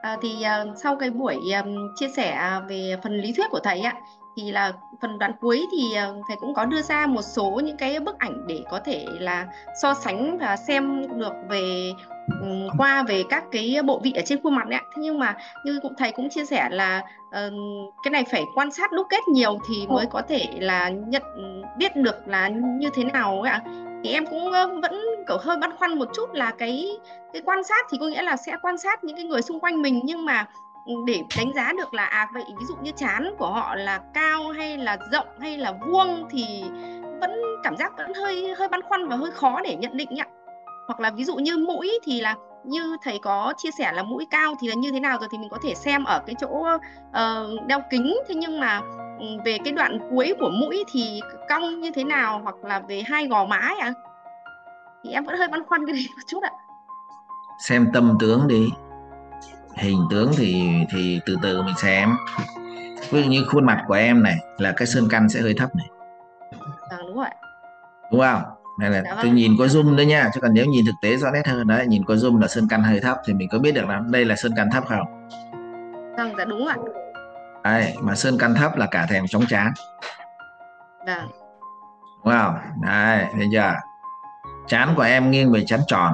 Sau cái buổi chia sẻ về phần lý thuyết của thầy ạ, thì là phần đoạn cuối thì thầy cũng có đưa ra một số những cái bức ảnh để có thể là so sánh và xem được về qua về các cái bộ vị ở trên khuôn mặt đấy ạ. Thế nhưng mà như thầy cũng chia sẻ là cái này phải quan sát đúc kết nhiều thì mới có thể là biết được là như thế nào ấy ạ. Thì em cũng vẫn kiểu hơi băn khoăn một chút là cái quan sát thì có nghĩa là sẽ quan sát những cái người xung quanh mình, nhưng mà để đánh giá được là vậy ví dụ như trán của họ là cao hay là rộng hay là vuông thì vẫn cảm giác vẫn hơi hơi băn khoăn và hơi khó để nhận định ạ. Hoặc là ví dụ như mũi thì là như thầy có chia sẻ là mũi cao thì là như thế nào rồi thì mình có thể xem ở cái chỗ đeo kính. Thế nhưng mà về cái đoạn cuối của mũi thì cong như thế nào, hoặc là về hai gò má ạ, thì em vẫn hơi băn khoăn cái này một chút ạ. Xem tâm tướng đi, hình tướng thì từ từ mình xem. Ví dụ như khuôn mặt của em này là cái sơn căn sẽ hơi thấp này, Vâng, đúng rồi ạ. đúng không? Này là Dạ tôi vâng ạ. nhìn có zoom đấy nha, chứ còn nếu nhìn thực tế rõ nét hơn đấy, nhìn có zoom là sơn căn hơi thấp thì mình có biết được là đây là sơn căn thấp không? Vâng, dạ đúng ạ. Đấy, mà sơn căn thấp là cả thèm chóng trán, Vâng. đúng không? Đấy, thấy chưa? Trán của em nghiêng về trán tròn,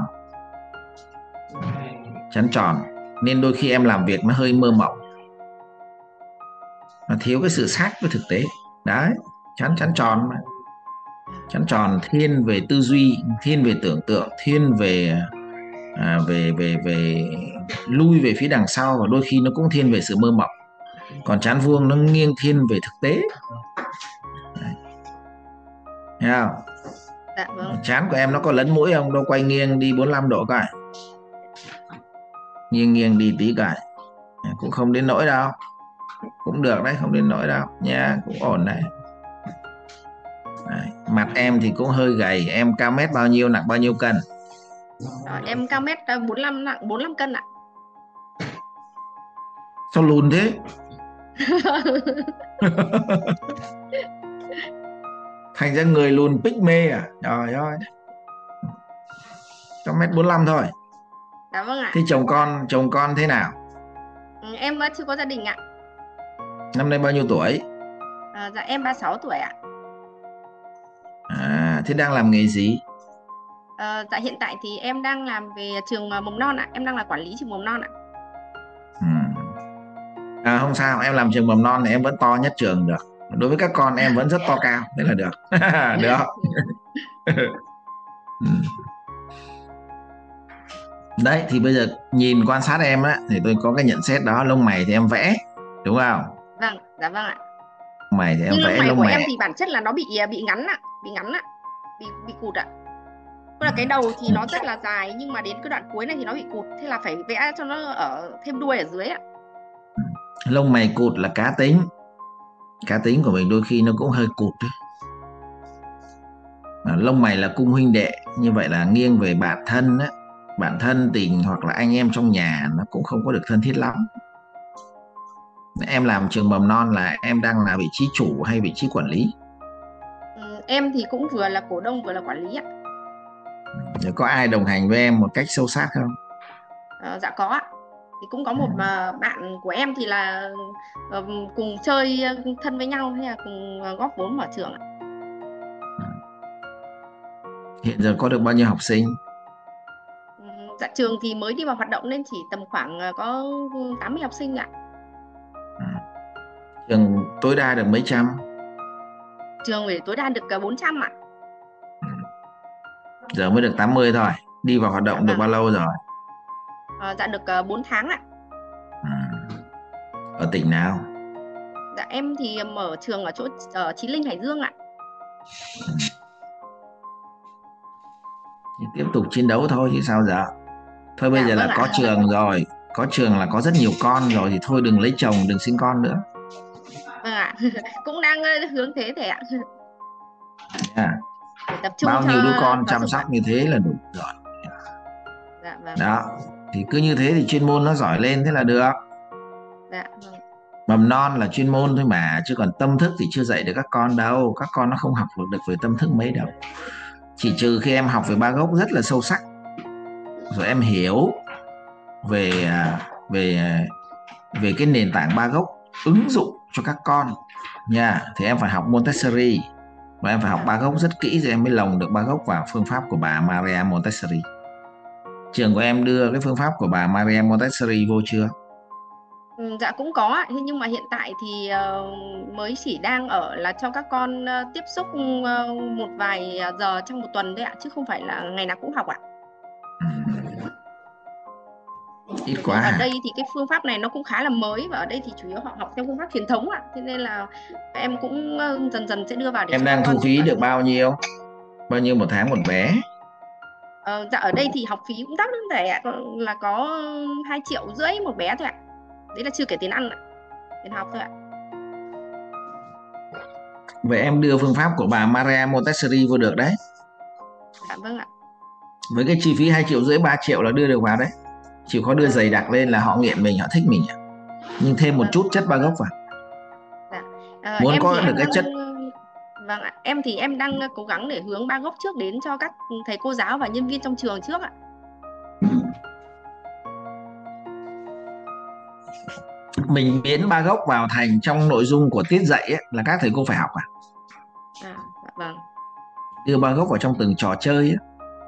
trán tròn nên đôi khi em làm việc nó hơi mơ mộng, nó thiếu cái sự sát với thực tế. Đấy, trán trán tròn mà. Trán tròn thiên về tư duy, thiên về tưởng tượng, thiên về về lui về phía đằng sau, và đôi khi nó cũng thiên về sự mơ mộng. Còn trán vuông nó nghiêng thiên về thực tế. Đấy, thấy không? Dạ vâng. Trán của em nó có lấn mũi không? Đâu, quay nghiêng đi 45 độ coi, nghiêng nghiêng đi tí coi, cũng không đến nỗi đâu, cũng được đấy, không đến nỗi đâu nha, cũng ổn đấy. Đấy, mặt em thì cũng hơi gầy. Em cao mét bao nhiêu, nặng bao nhiêu cân? Em cao mét 45, nặng 45 cân ạ. Sao lùn thế? Thành ra người lùn pic mê à? Trời ơi, cao mét 45 thôi. Dạ vâng ạ. Thế chồng con thế nào? Em chưa có gia đình ạ. Năm nay bao nhiêu tuổi? Dạ em 36 tuổi ạ. Thế đang làm nghề gì? Dạ hiện tại thì em đang làm về trường mầm non ạ. Em đang là quản lý trường mầm non ạ. Ừm. Không sao, em làm trường mầm non thì em vẫn to nhất trường được. Đối với các con em vẫn rất to cao, thế là được. Được. Ừm. Đấy, thì bây giờ nhìn quan sát em á thì tôi có cái nhận xét đó. Lông mày thì em vẽ, đúng không? Vâng, dạ vâng ạ. Lông mày thì em Nhưng lông vẽ mày của lông em mày. thì bản chất là nó bị ngắn ạ, bị ngắn ạ, bị cụt ạ. Tức là cái đầu thì nó rất là dài nhưng mà đến cái đoạn cuối này thì nó bị cụt, thế là phải vẽ cho nó ở thêm đuôi ở dưới ạ. Lông mày cụt là cá tính, cá tính của mình đôi khi nó cũng hơi cụt đấy. Lông mày là cung huynh đệ, như vậy là nghiêng về bạn thân á, bạn thân tình hoặc là anh em trong nhà nó cũng không có được thân thiết lắm. Em làm trường mầm non là em đang là vị trí chủ hay vị trí quản lý? Em thì cũng vừa là cổ đông vừa là quản lý ạ. Rồi có ai đồng hành với em một cách sâu sát không? Dạ có ạ. Thì cũng có một bạn của em thì là ờ, cùng chơi thân với nhau, hay là cùng góp vốn mở trường ạ. Hiện giờ có được bao nhiêu học sinh? Dạ trường thì mới đi vào hoạt động nên chỉ tầm khoảng có 80 học sinh ạ. Ừ. Trường tối đa được mấy trăm? Trường phải tối đa được 400 ạ. Ừ. Giờ mới được 80 thôi. Đi vào hoạt Dạ động được vâng. bao lâu rồi? Dạ được 4 tháng ạ. Ừ. Ở tỉnh nào? Dạ em thì mở trường ở chỗ ở Chí Linh, Hải Dương ạ. Thì tiếp tục chiến đấu thôi chứ sao giờ. Thôi bây Dạ giờ vâng là có ạ. trường rồi, có trường là có rất nhiều con rồi, thì thôi đừng lấy chồng, đừng sinh con nữa Vâng ạ. Cũng đang hướng thế thầy ạ. nha. Để tập trung Bao cho nhiêu đứa con giáo chăm dục sóc ạ. như thế là đủ rồi. Dạ vâng. Đó, thì cứ như thế thì chuyên môn nó giỏi lên, thế là được. Dạ vâng. Mầm non là chuyên môn thôi mà, chứ còn tâm thức thì chưa dạy được các con đâu. Các con nó không học được về tâm thức mấy đâu. Chỉ trừ khi em học về ba gốc rất là sâu sắc, rồi em hiểu về về cái nền tảng ba gốc ứng dụng cho các con nha, thì em phải học Montessori và em phải học ba gốc rất kỹ rồi em mới lồng được ba gốc vào phương pháp của bà Maria Montessori. Trường của em đưa cái phương pháp của bà Maria Montessori vô chưa? Dạ cũng có ạ. Thế nhưng mà hiện tại thì mới chỉ đang ở là cho các con tiếp xúc một vài giờ trong một tuần thôi ạ, chứ không phải là ngày nào cũng học ạ. Ít Vì quá ở hả? đây thì cái phương pháp này nó cũng khá là mới, và ở đây thì chủ yếu họ học theo phương pháp truyền thống ạ. Thế nên là em cũng dần dần sẽ đưa vào để Em cho các đang thu con tiếp phí cận. được bao nhiêu? Bao nhiêu một tháng một bé? Dạ ở đây thì học phí cũng đắt lắm thầy ạ, là có 2,5 triệu một bé thôi ạ. Đấy là chưa kể tiền ăn ạ, tiền học thôi ạ. Vậy em đưa phương pháp của bà Maria Montessori vô được đấy. Dạ vâng ạ. Với cái chi phí 2,5 triệu 3 triệu là đưa được vào đấy. Chịu khó đưa dày đặc lên là họ nghiện mình, họ thích mình. Nhưng thêm một Vâng. chút chất ba gốc vào. Dạ. Muốn Em thì có được em cái đang chất. vâng ạ, em thì em đang cố gắng để hướng ba gốc trước đến cho các thầy cô giáo và nhân viên trong trường trước ạ. Mình biến ba gốc vào thành trong nội dung của tiết dạy ấy, là các thầy cô phải học à? Dạ vâng. Đưa ba gốc vào trong từng trò chơi ấy.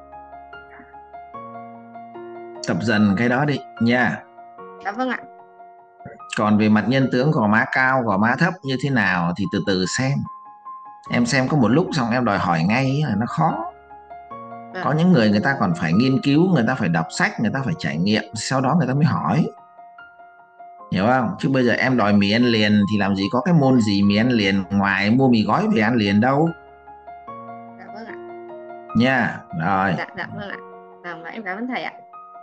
Tập dần cái đó đi nha. Dạ vâng ạ. Còn về mặt nhân tướng, gò má cao gò má thấp như thế nào thì từ từ xem. Em xem có một lúc xong em đòi hỏi ngay là nó khó. Có Vâng. những người ta còn phải nghiên cứu, người ta phải đọc sách, người ta phải trải nghiệm, sau đó người ta mới hỏi. Hiểu không? Chứ bây giờ em đòi mì ăn liền thì làm gì có cái môn gì mì ăn liền ngoài mua mì gói về ăn liền đâu. Dạ vâng ạ. Nha. Rồi. Dạ vâng ạ. Vâng, và em cảm ơn thầy ạ.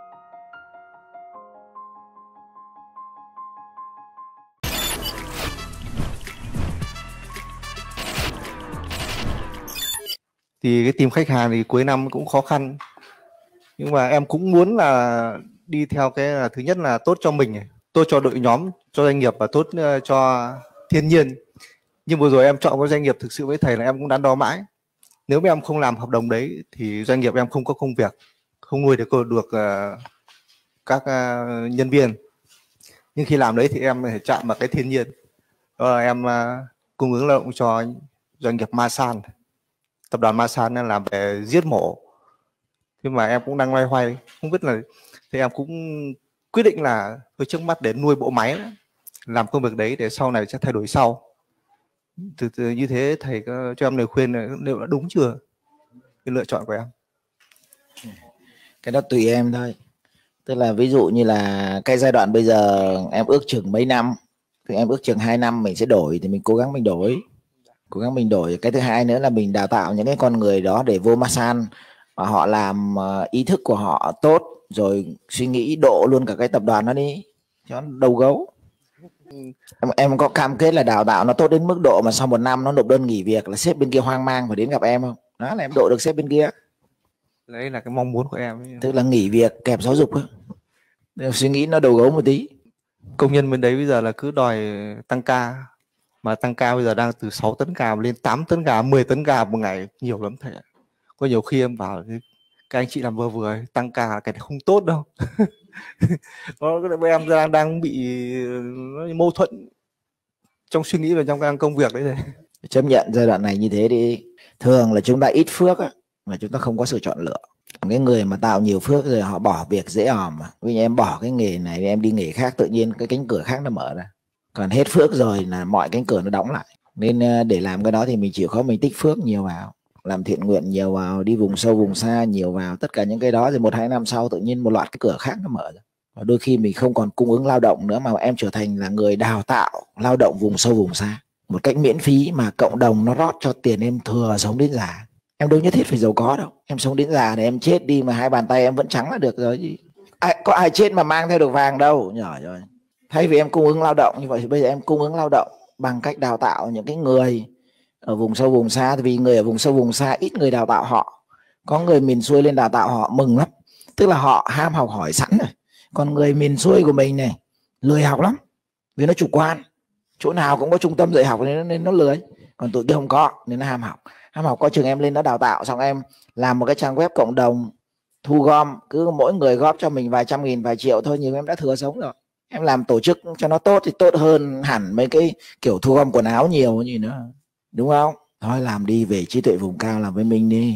Thì cái tìm khách hàng thì cuối năm cũng khó khăn, nhưng mà em cũng muốn là đi theo cái là thứ nhất là tốt cho mình, tốt cho đội nhóm, cho doanh nghiệp và tốt cho thiên nhiên. Nhưng vừa rồi em chọn cái doanh nghiệp, thực sự với thầy là em cũng đắn đo mãi. Nếu mà em không làm hợp đồng đấy thì doanh nghiệp em không có công việc, không nuôi được các nhân viên. Nhưng khi làm đấy thì em phải chạm vào cái thiên nhiên. Đó là em cung ứng lao động cho doanh nghiệp Masan, tập đoàn Masan làm về giết mổ. Thế mà em cũng đang loay hoay không biết là, thì em cũng quyết định là tôi trước mắt để nuôi bộ máy đó, làm công việc đấy để sau này sẽ thay đổi sau. Từ từ như thế thầy có cho em lời khuyên là liệu đã đúng chưa cái lựa chọn của em? Cái đó tùy em thôi. Tức là ví dụ như là cái giai đoạn bây giờ em ước chừng mấy năm, thì em ước chừng 2 năm mình sẽ đổi thì mình cố gắng mình đổi. Cố gắng mình đổi. Cái thứ hai nữa là mình đào tạo những cái con người đó để vô Masan và họ làm ý thức của họ tốt, rồi suy nghĩ độ luôn cả cái tập đoàn đó đi cho nó đầu gấu. Em có cam kết là đào tạo nó tốt đến mức độ mà sau 1 năm nó nộp đơn nghỉ việc là sếp bên kia hoang mang phải đến gặp em không? Đó là em độ được sếp bên kia. Đấy là cái mong muốn của em. Tức là nghỉ việc kèm giáo dục ấy. Suy nghĩ nó đầu gấu một tí. Công nhân bên đấy bây giờ là cứ đòi tăng ca, mà tăng ca bây giờ đang từ 6 tấn ca lên 8 tấn ca, 10 tấn ca một ngày, nhiều lắm thầy ạ. Có nhiều khi em bảo các anh chị làm vừa vừa tăng ca cái này không tốt đâu. Em đang bị mâu thuẫn trong suy nghĩ và trong công việc đấy. Chấp nhận giai đoạn này như thế đi. Thường là chúng ta ít phước á, mà chúng ta không có sự chọn lựa. Cái người mà tạo nhiều phước rồi họ bỏ việc dễ òm mà. Vì em bỏ cái nghề này em đi nghề khác, tự nhiên cái cánh cửa khác nó mở ra. Còn hết phước rồi là mọi cánh cửa nó đóng lại. Nên để làm cái đó thì mình chịu khó mình tích phước nhiều vào, làm thiện nguyện nhiều vào, đi vùng sâu vùng xa nhiều vào, tất cả những cái đó rồi 1-2 năm sau tự nhiên một loạt cái cửa khác nó mở ra. Và đôi khi mình không còn cung ứng lao động nữa mà em trở thành là người đào tạo lao động vùng sâu vùng xa một cách miễn phí, mà cộng đồng nó rót cho tiền em thừa sống đến già. Em đâu nhất thiết phải giàu có đâu, em sống đến già để em chết đi mà 2 bàn tay em vẫn trắng là được rồi chứ. Có ai chết mà mang theo được vàng đâu. Nhỏ rồi. Thay vì em cung ứng lao động như vậy thì bây giờ em cung ứng lao động bằng cách đào tạo những cái người ở vùng sâu vùng xa. Vì người ở vùng sâu vùng xa ít người đào tạo họ, có người miền xuôi lên đào tạo họ mừng lắm, tức là họ ham học hỏi sẵn rồi. Còn người miền xuôi của mình này lười học lắm vì nó chủ quan, chỗ nào cũng có trung tâm dạy học nên nó lười. Còn tụi kia không có nên nó ham học. Có trường em lên nó đào tạo xong em làm một cái trang web cộng đồng thu gom, cứ mỗi người góp cho mình vài trăm nghìn vài triệu thôi, nhưng em đã thừa sống rồi. Em làm tổ chức cho nó tốt thì tốt hơn hẳn mấy cái kiểu thu gom quần áo nhiều gì nữa, đúng không? Thôi làm đi, về trí tuệ vùng cao làm với mình đi.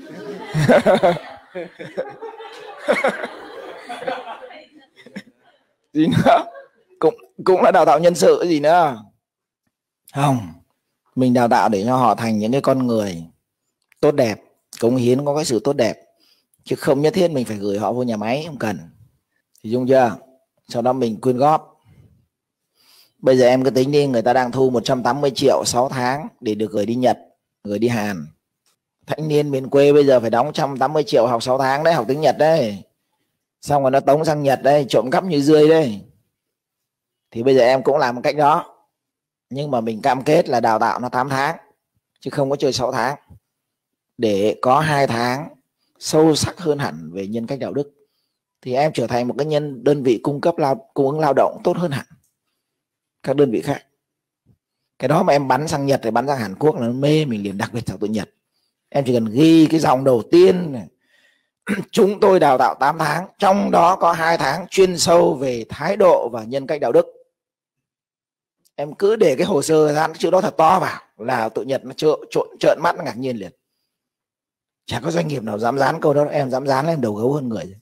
Gì nữa? Cũng là đào tạo nhân sự gì nữa. Không, mình đào tạo để cho họ thành những cái con người tốt đẹp, cống hiến, có cái sự tốt đẹp, chứ không nhất thiết mình phải gửi họ vô nhà máy, không cần. Thì dung chưa? Sau đó mình quyên góp. Bây giờ em cứ tính đi, người ta đang thu 180 triệu 6 tháng để được gửi đi Nhật, gửi đi Hàn. Thanh niên miền quê bây giờ phải đóng 180 triệu học 6 tháng đấy, học tiếng Nhật đấy. Xong rồi nó tống sang Nhật đây, trộm cắp như rươi đây. Thì bây giờ em cũng làm một cách đó. Nhưng mà mình cam kết là đào tạo nó 8 tháng, chứ không có chơi 6 tháng. Để có 2 tháng sâu sắc hơn hẳn về nhân cách đạo đức. Thì em trở thành một cái đơn vị cung ứng lao động tốt hơn hẳn các đơn vị khác. Cái đó mà em bắn sang Nhật hay bắn sang Hàn Quốc là nó mê mình liền, đặc biệt là tụi Nhật. Em chỉ cần ghi cái dòng đầu tiên này. Chúng tôi đào tạo 8 tháng, trong đó có 2 tháng chuyên sâu về thái độ và nhân cách đạo đức. Em cứ để cái hồ sơ dán chữ đó thật to vào là tụi Nhật nó trợn mắt, nó ngạc nhiên liền. Chả có doanh nghiệp nào dám dán câu đó. Em dám dán, em đầu gấu hơn người.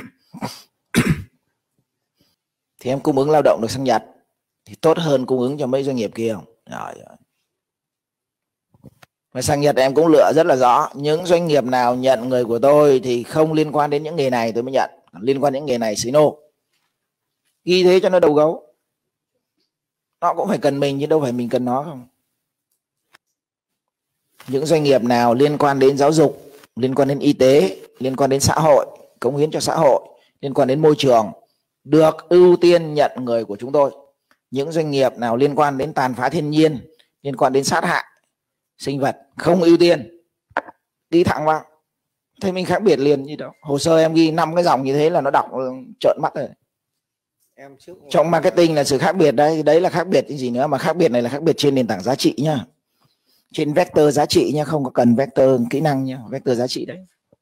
Thì em cung ứng lao động được sang Nhật thì tốt hơn cung ứng cho mấy doanh nghiệp kia không? Rồi. Mà sang Nhật em cũng lựa rất là rõ. Những doanh nghiệp nào nhận người của tôi thì không liên quan đến những nghề này tôi mới nhận. Liên quan đến nghề này say no. Ghi thế cho nó đầu gấu. Nó cũng phải cần mình chứ đâu phải mình cần nó không. Những doanh nghiệp nào liên quan đến giáo dục, liên quan đến y tế, liên quan đến xã hội, cống hiến cho xã hội, liên quan đến môi trường, được ưu tiên nhận người của chúng tôi. Những doanh nghiệp nào liên quan đến tàn phá thiên nhiên, liên quan đến sát hại sinh vật, không ưu tiên. Ghi thẳng vào. Thế mình khác biệt liền như đó. Hồ sơ em ghi 5 cái dòng như thế là nó đọc trợn mắt rồi. Trong marketing là sự khác biệt đấy. Đấy là khác biệt cái gì nữa. Mà khác biệt này là khác biệt trên nền tảng giá trị nhá. Trên vector giá trị nhá. Không có cần vector kỹ năng nhá. Vector giá trị đấy.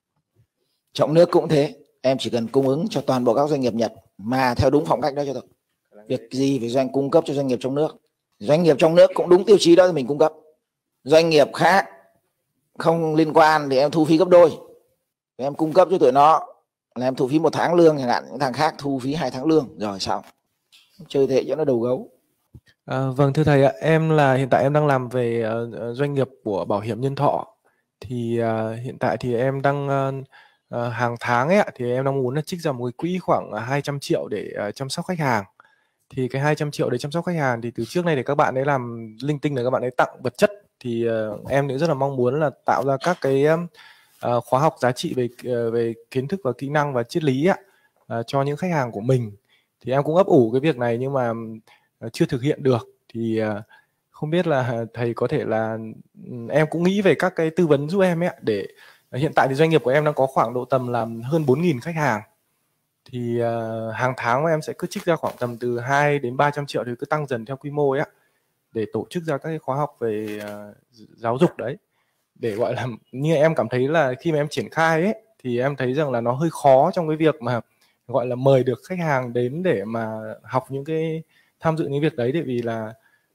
Trong nước cũng thế. Em chỉ cần cung ứng cho toàn bộ các doanh nghiệp Nhật mà theo đúng phong cách đó cho tôi. Việc gì phải cung cấp cho doanh nghiệp trong nước. Doanh nghiệp trong nước cũng đúng tiêu chí đó thì mình cung cấp. Doanh nghiệp khác không liên quan thì em thu phí gấp đôi. Em cung cấp cho tụi nó là em thu phí 1 tháng lương chẳng hạn, những thằng khác thu phí 2 tháng lương rồi xong. Chơi thế cho nó đầu gấu. Vâng thưa thầy ạ, hiện tại em đang làm về doanh nghiệp của bảo hiểm nhân thọ. Thì hiện tại thì em đang hàng tháng ấy ạ, thì em đang muốn là trích ra một cái quỹ khoảng 200 triệu để chăm sóc khách hàng. Thì cái 200 triệu để chăm sóc khách hàng thì từ trước nay thì các bạn ấy làm linh tinh là các bạn ấy tặng vật chất. Thì em cũng rất là mong muốn là tạo ra các cái khóa học giá trị về kiến thức và kỹ năng và triết lý ạ, cho những khách hàng của mình. Thì em cũng ấp ủ cái việc này nhưng mà chưa thực hiện được. Thì không biết là thầy có thể là em cũng nghĩ về các cái tư vấn giúp em ấy ạ. Để hiện tại thì doanh nghiệp của em đang có khoảng độ tầm là hơn 4.000 khách hàng. Thì hàng tháng em sẽ cứ trích ra khoảng tầm từ 2 đến 300 triệu thì cứ tăng dần theo quy mô ấy ạ, để tổ chức ra các cái khóa học về giáo dục đấy. Để gọi là như em cảm thấy là khi mà em triển khai ấy thì em thấy rằng là nó hơi khó trong cái việc mà gọi là mời được khách hàng đến để mà học những cái tham dự những việc đấy. Tại vì là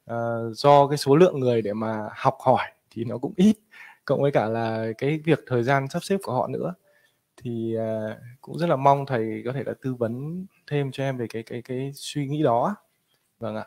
do cái số lượng người để mà học hỏi thì nó cũng ít, cộng với cả là cái việc thời gian sắp xếp của họ nữa. Thì cũng rất là mong thầy có thể là tư vấn thêm cho em về cái suy nghĩ đó. Vâng ạ.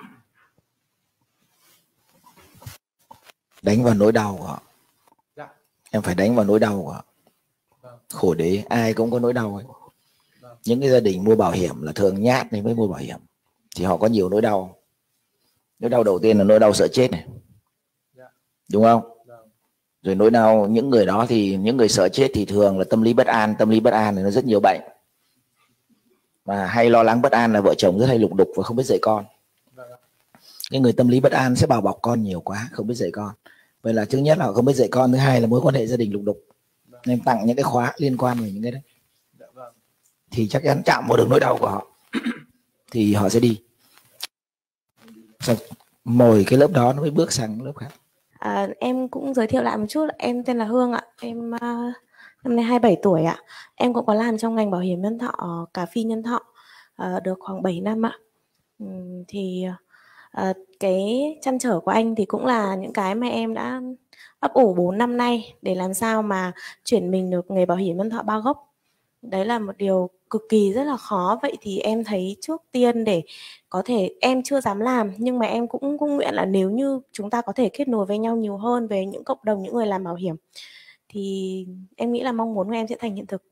Đánh vào nỗi đau của họ. Dạ. Em phải đánh vào nỗi đau của họ. Vâng. Khổ đế, ai cũng có nỗi đau ấy. Vâng. Những cái gia đình mua bảo hiểm là thường nhát nên mới mua bảo hiểm. Thì họ có nhiều nỗi đau. Nỗi đau đầu tiên là nỗi đau sợ chết này. Dạ. Đúng không? Vâng. Rồi nỗi đau những người đó thì những người sợ chết thì thường là tâm lý bất an. Tâm lý bất an thì nó rất nhiều bệnh. Mà hay lo lắng bất an là vợ chồng rất hay lục đục và không biết dạy con. Vâng. Cái người tâm lý bất an sẽ bảo bọc con nhiều quá, không biết dạy con. Vậy là thứ nhất là họ không biết dạy con, thứ hai là mối quan hệ gia đình lục đục. Nên tặng những cái khóa liên quan về những cái đấy. Vâng. Thì chắc chắn chạm vào được nỗi đau của họ. Thì họ sẽ đi. Xong, mồi cái lớp đó nó mới bước sang lớp khác. Em cũng giới thiệu lại một chút, em tên là Hương ạ. Em năm nay 27 tuổi ạ. Em cũng có làm trong ngành bảo hiểm nhân thọ, cà phê nhân thọ được khoảng 7 năm ạ. Thì cái trăn trở của anh thì cũng là những cái mà em đã ấp ủ 4 năm nay để làm sao mà chuyển mình được nghề bảo hiểm nhân thọ ba gốc. Đấy là một điều cực kỳ rất là khó. Vậy thì em thấy trước tiên để có thể, em chưa dám làm nhưng mà em cũng nguyện là nếu như chúng ta có thể kết nối với nhau nhiều hơn về những cộng đồng những người làm bảo hiểm thì em nghĩ là mong muốn của em sẽ thành hiện thực.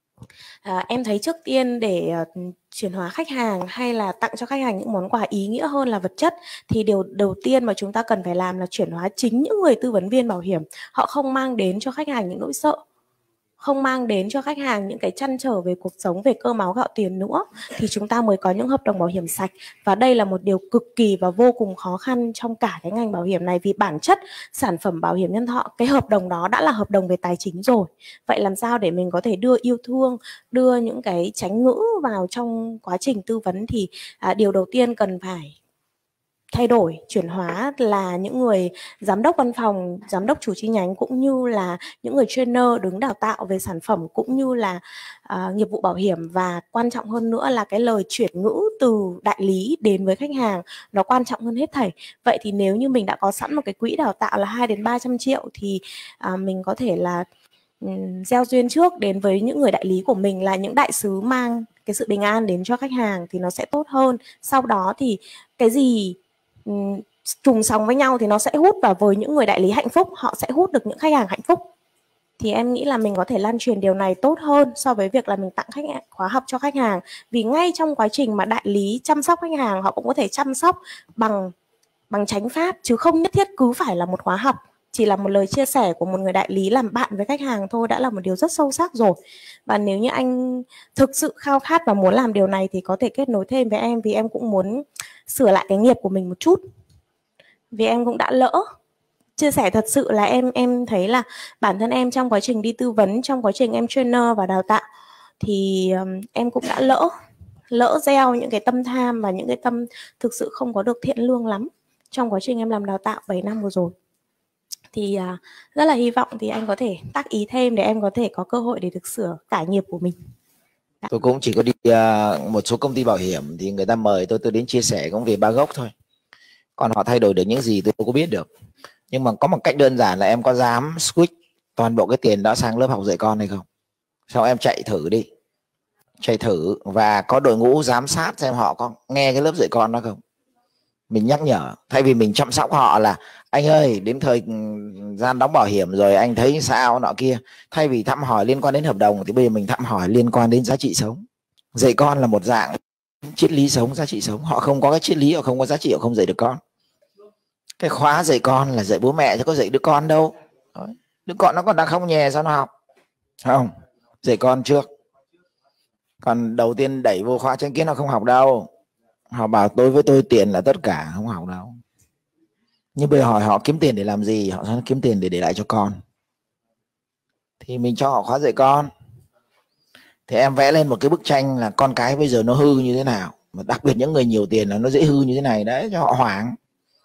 Em thấy trước tiên để chuyển hóa khách hàng hay là tặng cho khách hàng những món quà ý nghĩa hơn là vật chất thì điều đầu tiên mà chúng ta cần phải làm là chuyển hóa chính những người tư vấn viên bảo hiểm. Họ không mang đến cho khách hàng những nỗi sợ, không mang đến cho khách hàng những cái trăn trở về cuộc sống, về cơm áo gạo tiền nữa thì chúng ta mới có những hợp đồng bảo hiểm sạch. Và đây là một điều cực kỳ và vô cùng khó khăn trong cả cái ngành bảo hiểm này, vì bản chất sản phẩm bảo hiểm nhân thọ, cái hợp đồng đó đã là hợp đồng về tài chính rồi. Vậy làm sao để mình có thể đưa yêu thương, đưa những cái chánh ngữ vào trong quá trình tư vấn thì điều đầu tiên cần phải thay đổi, chuyển hóa là những người giám đốc văn phòng, giám đốc chủ chi nhánh cũng như là những người trainer đứng đào tạo về sản phẩm cũng như là nghiệp vụ bảo hiểm. Và quan trọng hơn nữa là cái lời chuyển ngữ từ đại lý đến với khách hàng nó quan trọng hơn hết thảy. Vậy thì nếu như mình đã có sẵn một cái quỹ đào tạo là 2 đến 300 triệu thì mình có thể là gieo duyên trước đến với những người đại lý của mình là những đại sứ mang cái sự bình an đến cho khách hàng thì nó sẽ tốt hơn. Sau đó thì cái gì trùng sóng với nhau thì nó sẽ hút vào, với những người đại lý hạnh phúc họ sẽ hút được những khách hàng hạnh phúc. Thì em nghĩ là mình có thể lan truyền điều này tốt hơn so với việc là mình tặng khóa học cho khách hàng. Vì ngay trong quá trình mà đại lý chăm sóc khách hàng họ cũng có thể chăm sóc bằng chánh pháp, chứ không nhất thiết cứ phải là một khóa học. Chỉ là một lời chia sẻ của một người đại lý làm bạn với khách hàng thôi đã là một điều rất sâu sắc rồi. Và nếu như anh thực sự khao khát và muốn làm điều này thì có thể kết nối thêm với em, vì em cũng muốn sửa lại cái nghiệp của mình một chút. Vì em cũng đã lỡ. Chia sẻ thật sự là em thấy là bản thân em trong quá trình đi tư vấn, trong quá trình em trainer và đào tạo thì em cũng đã lỡ gieo những cái tâm tham và những cái tâm thực sự không có được thiện lương lắm trong quá trình em làm đào tạo 7 năm vừa rồi. Thì rất là hy vọng thì anh có thể tác ý thêm để em có thể có cơ hội để được sửa cải nghiệp của mình. Tôi cũng chỉ có đi một số công ty bảo hiểm thì người ta mời tôi đến chia sẻ cũng về ba gốc thôi. Còn họ thay đổi được những gì tôi có biết được. Nhưng mà có một cách đơn giản là em có dám switch toàn bộ cái tiền đó sang lớp học dạy con hay không? Sau em chạy thử đi. Chạy thử và có đội ngũ giám sát xem họ có nghe cái lớp dạy con đó không. Mình nhắc nhở, thay vì mình chăm sóc họ là anh ơi đến thời gian đóng bảo hiểm rồi anh thấy sao nọ kia. Thay vì thăm hỏi liên quan đến hợp đồng thì bây giờ mình thăm hỏi liên quan đến giá trị sống. Dạy con là một dạng triết lý sống, giá trị sống. Họ không có cái triết lý, họ không có giá trị, họ không dạy được con. Cái khóa dạy con là dạy bố mẹ chứ có dạy đứa con đâu. Đứa con nó còn đang không nhè sao nó học. Không, dạy con trước. Còn đầu tiên đẩy vô khóa chứng kiến nó không học đâu. Họ bảo với tôi tiền là tất cả, không học đâu. Nhưng bây giờ hỏi họ kiếm tiền để làm gì? Họ nói kiếm tiền để lại cho con. Thì mình cho họ khóa dạy con. Thì em vẽ lên một cái bức tranh là con cái bây giờ nó hư như thế nào. Mà đặc biệt những người nhiều tiền là nó dễ hư như thế này đấy, cho họ hoảng.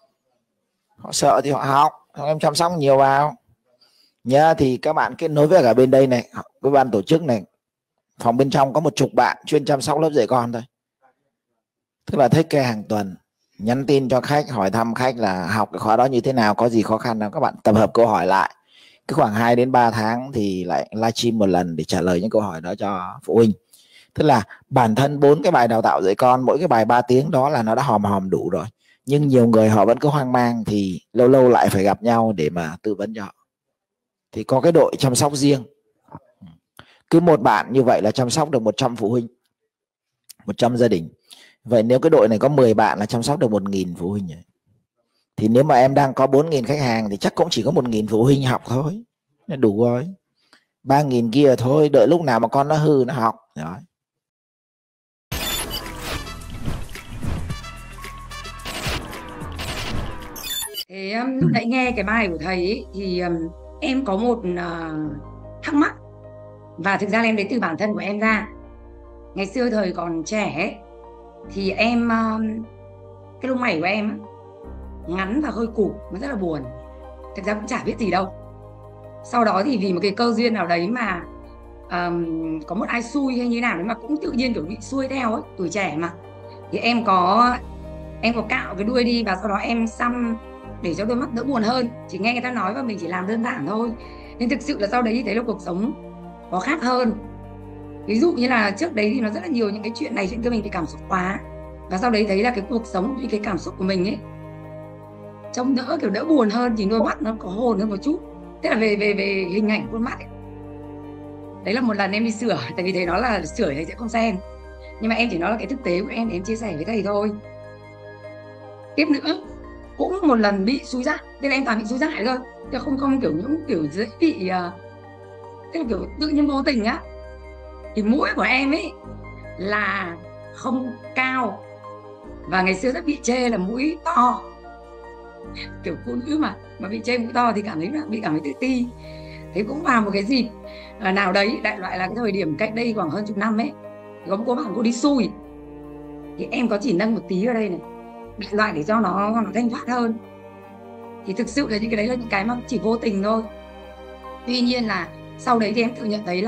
Họ sợ thì họ học. Em chăm sóc nhiều vào nhá. Thì các bạn kết nối với cả bên đây này, với ban tổ chức này, phòng bên trong có 10 bạn chuyên chăm sóc lớp dạy con thôi. Tức là take care hàng tuần, nhắn tin cho khách, hỏi thăm khách là học cái khóa đó như thế nào, có gì khó khăn nào. Các bạn tập hợp câu hỏi lại. Cứ khoảng 2 đến 3 tháng thì lại livestream một lần để trả lời những câu hỏi đó cho phụ huynh. Tức là bản thân 4 cái bài đào tạo dạy con, mỗi cái bài 3 tiếng đó là nó đã hòm đủ rồi. Nhưng nhiều người họ vẫn cứ hoang mang thì lâu lâu lại phải gặp nhau để mà tư vấn cho họ. Thì có cái đội chăm sóc riêng. Cứ một bạn như vậy là chăm sóc được 100 phụ huynh, 100 gia đình. Vậy nếu cái đội này có 10 bạn là chăm sóc được 1.000 phụ huynh. Thì nếu mà em đang có 4.000 khách hàng thì chắc cũng chỉ có 1.000 phụ huynh học thôi. Đủ rồi. 3.000 kia thôi, đợi lúc nào mà con nó hư nó học. Rồi. Thế lúc nãy nghe cái bài của thầy ấy, thì em có một thắc mắc. Và thực ra em lấy từ bản thân của em ra. Ngày xưa thời còn trẻ ấy, thì em cái lông mày của em ngắn và hơi cụp, nó rất là buồn. Thực ra cũng chả biết gì đâu. Sau đó thì vì một cái cơ duyên nào đấy mà có một ai xui hay như nào đấy mà cũng tự nhiên kiểu bị xuôi theo ấy, tuổi trẻ mà. Thì em có em có cạo cái đuôi đi và sau đó em xăm để cho đôi mắt đỡ buồn hơn. Chỉ nghe người ta nói và mình chỉ làm đơn giản thôi. Nên thực sự là sau đấy thấy là cuộc sống có khác hơn. Ví dụ như là trước đấy thì nó rất là nhiều những cái chuyện này chuyện kia mình bị cảm xúc quá, và sau đấy thấy là cái cuộc sống, cái cảm xúc của mình ấy trông đỡ kiểu đỡ buồn hơn, thì đôi mắt nó có hồn hơn một chút. Thế là về hình ảnh khuôn mắt ấy. Đấy là một lần em đi sửa, tại vì thầy nói là sửa thầy sẽ không xem, nhưng mà em chỉ nói là cái thực tế của em để em chia sẻ với thầy thôi. Tiếp nữa cũng một lần bị xúi dại, thế là em toàn bị xúi dại thôi, chứ không kiểu những kiểu dễ bị thế là kiểu tự nhiên vô tình á. Thì mũi của em ấy là không cao, và ngày xưa rất bị chê là mũi to, kiểu phụ nữ mà bị chê mũi to thì cảm thấy tự ti. Thế cũng vào một cái dịp nào đấy, đại loại là cái thời điểm cách đây khoảng hơn chục năm ấy, có một cô bạn cô đi xui, thì em có chỉ nâng một tí ở đây này, đại loại để cho nó thanh thoát hơn. Thì thực sự là những cái đấy là những cái mà chỉ vô tình thôi. Tuy nhiên là sau đấy thì em tự nhận thấy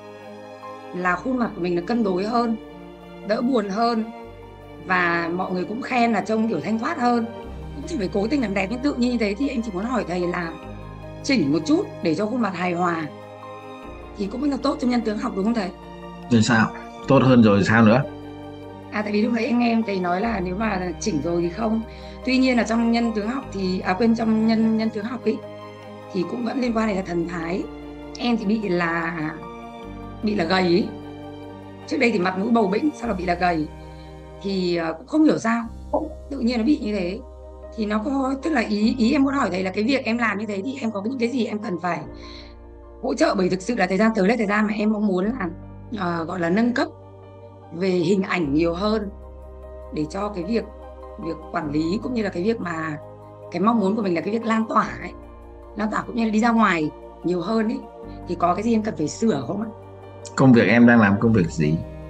là khuôn mặt của mình nó cân đối hơn, đỡ buồn hơn, và mọi người cũng khen là trông kiểu thanh thoát hơn. Cũng chỉ phải cố tình làm đẹp, nhưng tự nhiên như thế thì em chỉ muốn hỏi thầy là chỉnh một chút để cho khuôn mặt hài hòa thì cũng là tốt trong nhân tướng học, đúng không thầy? Rồi sao? Tốt hơn rồi sao nữa? Tại vì lúc đấy anh em thầy nói là nếu mà chỉnh rồi thì không. Tuy nhiên là trong nhân tướng học thì trong nhân tướng học ấy thì cũng vẫn liên quan đến là thần thái. Em thì bị là gầy ấy. Trước đây thì mặt mũi bầu bĩnh, sau là bị là gầy. Thì cũng không hiểu sao tự nhiên nó bị như thế. Thì nó có, tức là ý em muốn hỏi thầy là cái việc em làm như thế thì em có những cái gì em cần phải hỗ trợ, bởi thực sự là thời gian tới là thời gian mà em mong muốn là gọi là nâng cấp về hình ảnh nhiều hơn, để cho cái việc quản lý cũng như là cái việc mà cái mong muốn của mình là cái việc lan tỏa cũng như là đi ra ngoài nhiều hơn ấy. Thì có cái gì em cần phải sửa không ạ? Công việc em đang làm công việc gì?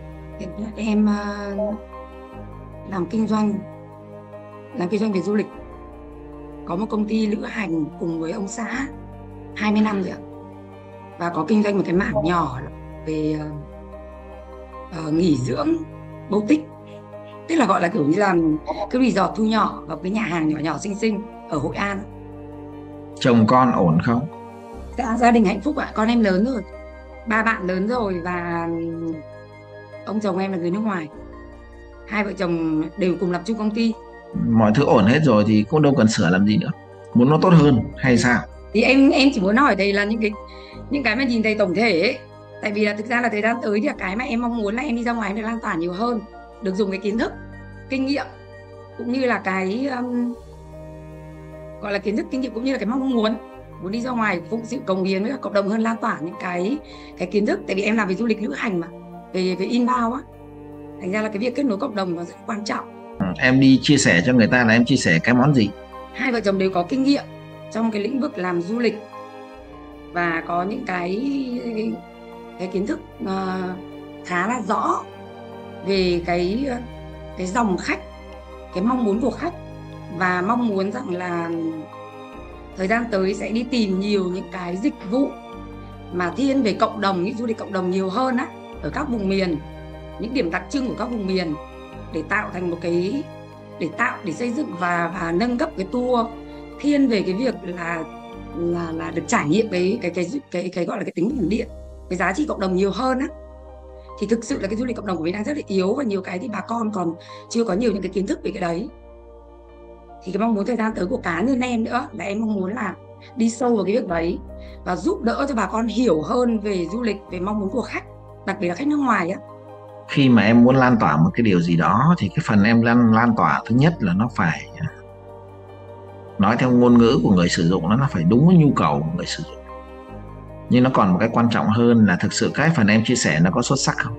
Em làm kinh doanh về du lịch, có một công ty lữ hành cùng với ông xã 20 năm rồi ạ, và có kinh doanh một cái mảng nhỏ về nghỉ dưỡng boutique, tức là gọi là kiểu như là cái resort thu nhỏ và cái nhà hàng nhỏ nhỏ xinh xinh ở Hội An. Chồng con ổn không? Gia đình hạnh phúc ạ. Con em lớn rồi, 3 bạn lớn rồi, và ông chồng em là người nước ngoài, hai vợ chồng đều cùng lập chung công ty. Mọi thứ ổn hết rồi thì cũng đâu cần sửa làm gì nữa, muốn nó tốt hơn hay sao? Thì em chỉ muốn hỏi thầy là những cái mà nhìn thầy tổng thể ấy. Tại vì là thực ra là thời gian tới thì cái mà em mong muốn là em đi ra ngoài em được lan tỏa nhiều hơn, được dùng cái kiến thức, kinh nghiệm, cũng như là cái gọi là kiến thức, kinh nghiệm, cũng như là cái mong muốn đi ra ngoài phụng sự cống hiến với cả cộng đồng hơn, lan tỏa những cái kiến thức. Tại vì em làm về du lịch lữ hành mà, về inbound á, thành ra là cái việc kết nối cộng đồng nó rất quan trọng. Em đi chia sẻ cho người ta là em chia sẻ cái món gì? Hai vợ chồng đều có kinh nghiệm trong cái lĩnh vực làm du lịch và có những cái kiến thức khá là rõ về cái dòng khách, cái mong muốn của khách, và mong muốn rằng là thời gian tới sẽ đi tìm nhiều những cái dịch vụ mà thiên về cộng đồng, những du lịch cộng đồng nhiều hơn á, ở các vùng miền, những điểm đặc trưng của các vùng miền, để tạo thành một cái để xây dựng và nâng cấp cái tour thiên về cái việc là được trải nghiệm cái gọi là cái tính bản địa, cái giá trị cộng đồng nhiều hơn á. Thì thực sự là cái du lịch cộng đồng của mình đang rất là yếu, và nhiều cái thì bà con còn chưa có nhiều những cái kiến thức về cái đấy. Thì cái mong muốn thời gian tới của cá nhân em nữa là em mong muốn là đi sâu vào cái việc đấy và giúp đỡ cho bà con hiểu hơn về du lịch, về mong muốn của khách, đặc biệt là khách nước ngoài á. Khi mà em muốn lan tỏa một cái điều gì đó thì cái phần em lan tỏa thứ nhất là nó phải nói theo ngôn ngữ của người sử dụng, nó phải đúng với nhu cầu của người sử dụng. Nhưng nó còn một cái quan trọng hơn là thực sự cái phần em chia sẻ nó có xuất sắc không,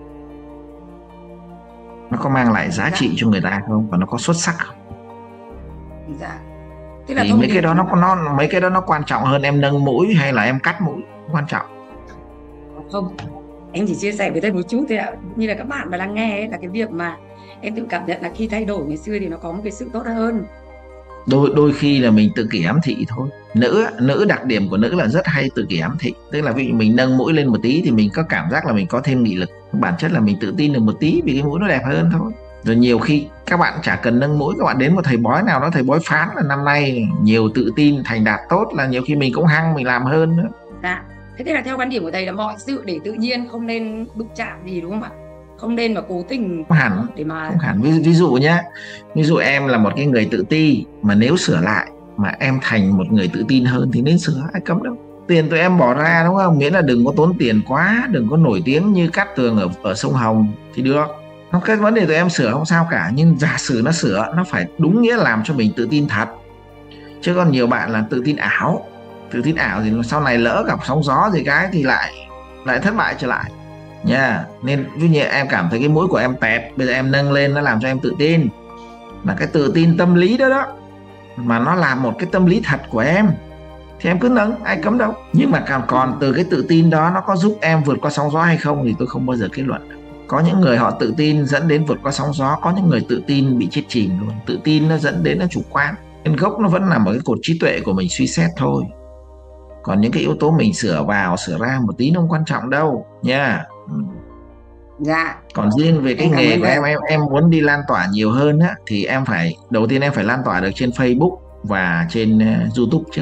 nó có mang lại giá trị cho người ta không, và nó có xuất sắc không. Dạ. Tức là thì mấy cái đó nó quan trọng hơn em nâng mũi hay là em cắt mũi, quan trọng. Không, em chỉ chia sẻ với thầy một chút thôi ạ. Như là các bạn mà đang nghe ấy, là cái việc mà em tự cảm nhận là khi thay đổi ngày xưa thì nó có một cái sự tốt hơn. Đôi khi là mình tự kỷ ám thị thôi. Nữ đặc điểm của nữ là rất hay tự kỷ ám thị. Tức là ví dụ mình nâng mũi lên một tí thì mình có cảm giác là mình có thêm nghị lực. Bản chất là mình tự tin được một tí vì cái mũi nó đẹp hơn thôi. Rồi nhiều khi các bạn chả cần nâng mũi, các bạn đến một thầy bói nào đó, thầy bói phán là năm nay nhiều tự tin, thành đạt tốt, là nhiều khi mình cũng hăng mình làm hơn nữa. Dạ. Thế thì là theo quan điểm của thầy là mọi sự để tự nhiên, không nên đụng chạm gì đúng không ạ? Không nên mà cố tình Không hẳn, để mà không hẳn. Ví dụ nhá, ví dụ em là một cái người tự ti, mà nếu sửa lại mà em thành một người tự tin hơn thì nên sửa, ai cấm đâu. Tiền tụi em bỏ ra đúng không, miễn là đừng có tốn tiền quá, đừng có nổi tiếng như Cát Tường ở sông Hồng thì được. Không, cái vấn đề tụi em sửa không sao cả, nhưng giả sử nó sửa, nó phải đúng nghĩa làm cho mình tự tin thật. Chứ còn nhiều bạn là tự tin ảo. Tự tin ảo thì sau này lỡ gặp sóng gió gì cái thì lại thất bại trở lại nha. Nên ví dụ như em cảm thấy cái mũi của em tẹt, bây giờ em nâng lên nó làm cho em tự tin, là cái tự tin tâm lý đó đó, mà nó là một cái tâm lý thật của em thì em cứ nâng, ai cấm đâu. Nhưng mà còn từ cái tự tin đó nó có giúp em vượt qua sóng gió hay không thì tôi không bao giờ kết luận được. Có những người họ tự tin dẫn đến vượt qua sóng gió, có những người tự tin bị chết chìm luôn. Tự tin nó dẫn đến nó chủ quan, nên gốc nó vẫn là một cái cột trí tuệ của mình suy xét thôi. Còn những cái yếu tố mình sửa vào sửa ra một tí nó không quan trọng đâu nha. Dạ. Còn riêng về cái nghề của em muốn đi lan tỏa nhiều hơn á, thì em phải, đầu tiên em phải lan tỏa được trên Facebook và trên YouTube trước.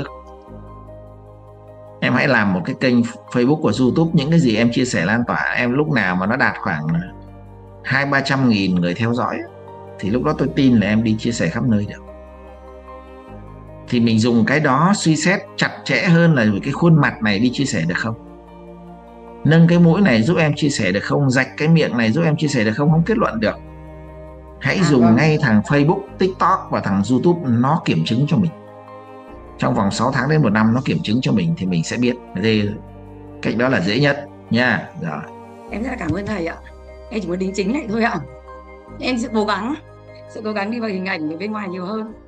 Em hãy làm một cái kênh Facebook và YouTube, những cái gì em chia sẻ lan tỏa, em lúc nào mà nó đạt khoảng 200-300 nghìn người theo dõi thì lúc đó tôi tin là em đi chia sẻ khắp nơi được. Thì mình dùng cái đó suy xét chặt chẽ hơn là cái khuôn mặt này đi chia sẻ được không, nâng cái mũi này giúp em chia sẻ được không, rạch cái miệng này giúp em chia sẻ được không, không kết luận được. Hãy dùng ngay thằng Facebook, TikTok và thằng YouTube nó kiểm chứng cho mình. Trong vòng 6 tháng đến 1 năm nó kiểm chứng cho mình thì mình sẽ biết. Thì cách đó là dễ nhất nha. Rồi. Em rất là cảm ơn thầy ạ. Em chỉ muốn đính chính lại thôi ạ. Em sẽ cố gắng đi vào hình ảnh ở bên ngoài nhiều hơn.